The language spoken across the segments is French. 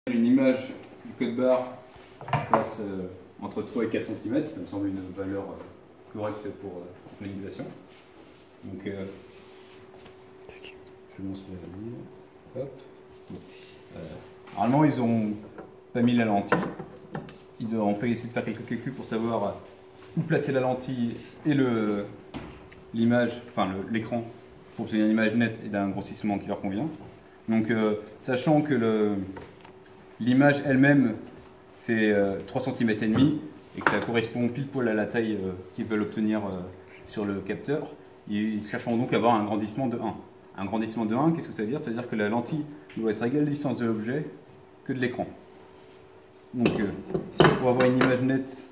Une image du code barre qui fasse entre 3 et 4 cm, ça me semble une valeur correcte pour cette manipulation. Donc je lance la ligne. Hop. Bon. Normalement ils n'ont pas mis la lentille. Ils ont fait essayer de faire quelques calculs pour savoir où placer la lentille et l'image, enfin l'écran, pour obtenir une image nette et d'un grossissement qui leur convient. Donc sachant que l'image elle-même fait 3 cm et demi et que ça correspond pile poil à la taille qu'ils veulent obtenir sur le capteur, ils chercheront donc à avoir un grandissement de 1. Un grandissement de 1, qu'est-ce que ça veut dire? Ça veut dire que la lentille doit être à égale distance de l'objet que de l'écran. Donc pour avoir une image nette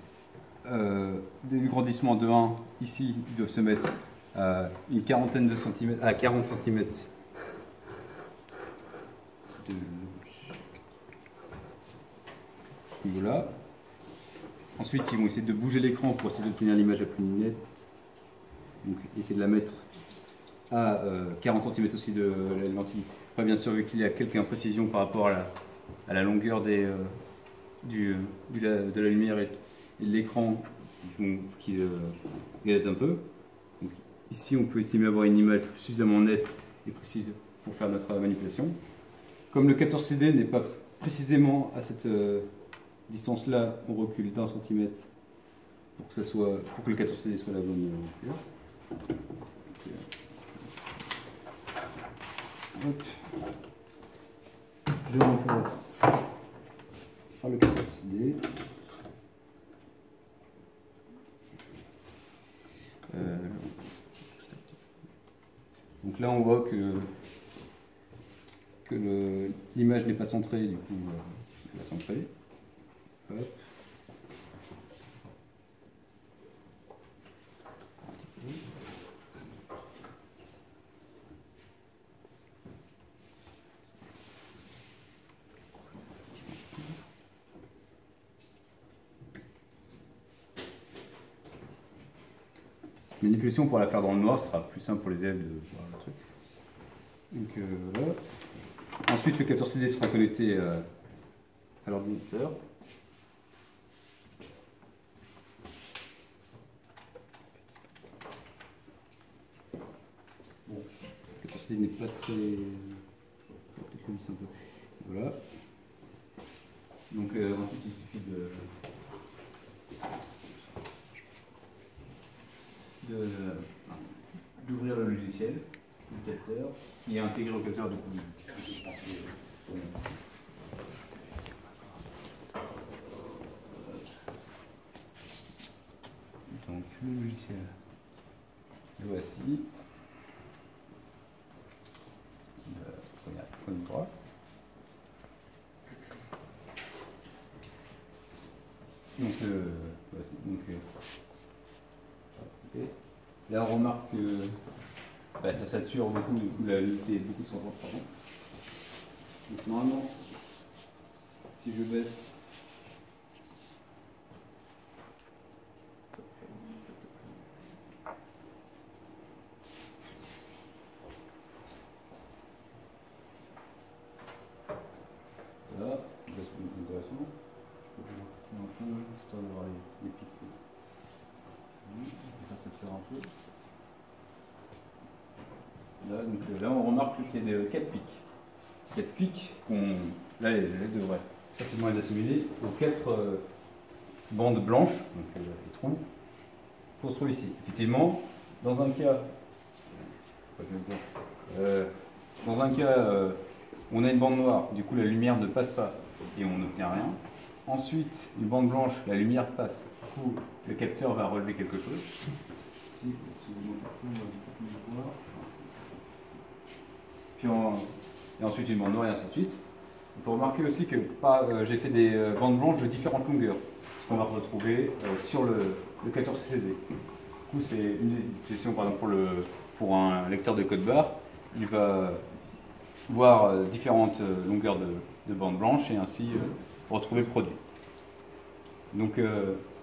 du grandissement de 1, ici ils doivent se mettre à une quarantaine de centimètres, à 40 cm de niveau-là. Ensuite, ils vont essayer de bouger l'écran pour essayer d'obtenir l'image la plus nette. Donc, essayer de la mettre à 40 cm aussi de la lentille. Après, bien sûr, vu qu'il y a quelques imprécisions par rapport à la longueur de la lumière et de l'écran, qui gazent un peu. Donc, ici, on peut estimer avoir une image suffisamment nette et précise pour faire notre manipulation. Comme le capteur CD n'est pas précisément à cette distance-là, on recule d'1 centimètre pour que le capteur CD soit la bonne hauteur. Hop. Je remplace par le capteur CD. Donc là, on voit que l'image n'est pas centrée, du coup, je vais la centrer. Hop. Manipulation, pour la faire dans le noir, ce sera plus simple pour les élèves de voir le truc. Donc voilà. Ensuite, le capteur CD sera connecté à l'ordinateur. Bon, le capteur CD n'est pas très... Peut-être le lisser un peu. Voilà. Donc ensuite, il suffit d'ouvrir le logiciel du capteur qui est intégré au capteur du coup. Donc le logiciel, le voici. Regarde, point droit. Donc voici. Donc, okay. Là on remarque que ça sature beaucoup, du coup la luminosité est beaucoup de 130 par contre. Donc normalement, si je baisse là, je baisse pour l'intégration, je peux vous un peu, histoire de voir les pics. Ça sature un peu. Là, donc, là on remarque qu'il y a 4 pics. 4 pics là les devraient. Ça c'est le moyen d'assimiler aux 4 bandes blanches, donc les trous, qu'on se trouve ici. Effectivement, dans un cas, on a une bande noire, du coup la lumière ne passe pas et on n'obtient rien. Ensuite, une bande blanche, la lumière passe, du coup le capteur va relever quelque chose. Ici, et ensuite une bande noire et ainsi de suite. Il faut remarquer aussi que j'ai fait des bandes blanches de différentes longueurs, ce qu'on va retrouver sur le capteur CCD. Du coup, c'est une des utilisations, par exemple, pour un lecteur de code barre, il va voir différentes longueurs de bandes blanches et ainsi retrouver le produit. Donc,